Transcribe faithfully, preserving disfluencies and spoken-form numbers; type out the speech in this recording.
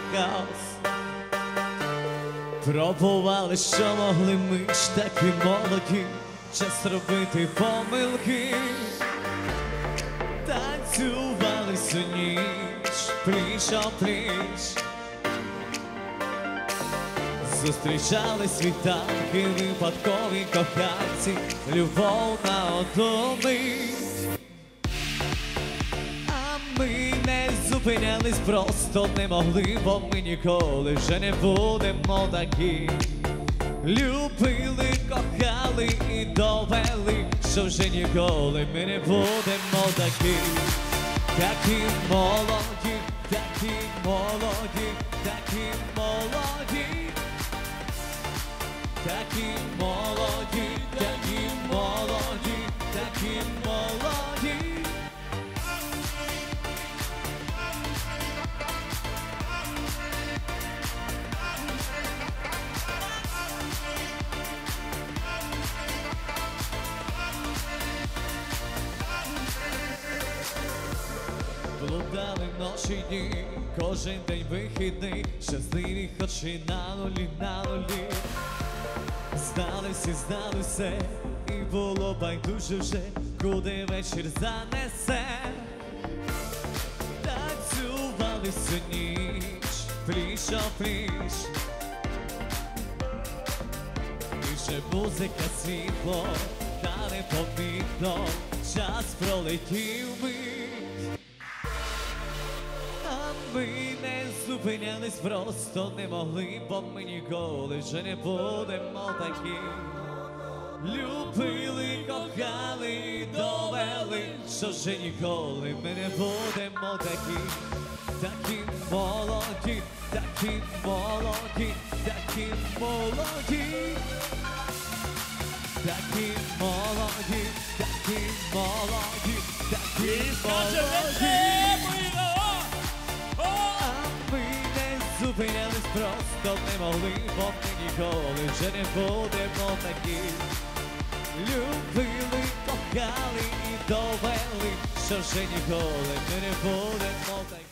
хаос. Пробували, що могли ми ж таки молоді, час робити помилки. Танцювали всю ніч, пліч-о-пліч. Зустрічали світанки, випадкові коханці, любов на одну мить. А ми не зупинялись, просто не могли, бо ми ніколи вже не будемо такі. Любили, кохали і довели, що вже ніколи ми не будемо такі. Такі молоді, такі молоді, такі молоді. Такі молоді, такі молоді, такі молоді. Блудали ночі дні, кожен день вихідний, щасливі хоч і на нулі, на нулі. Знали всі, знали все, і було байдуже вже, куди вечір занесе. Танцювали всю ніч, пліч-о-пліч. І вже музика, світло, та непомітно час пролетів мить. А ми не зупинялись, просто не могли, бо ми ніколи вже не будемо такі. Любили, кохали і довели, що вже ніколи ми не будемо такі. Такі молоді, такі молоді, такі молоді. Такі молоді, такі молоді, такі молоді. Зупинялись, просто не могли, бо ми ніколи вже не будемо такі. Любили, кохали і довели, що вже ніколи ми не будемо такі.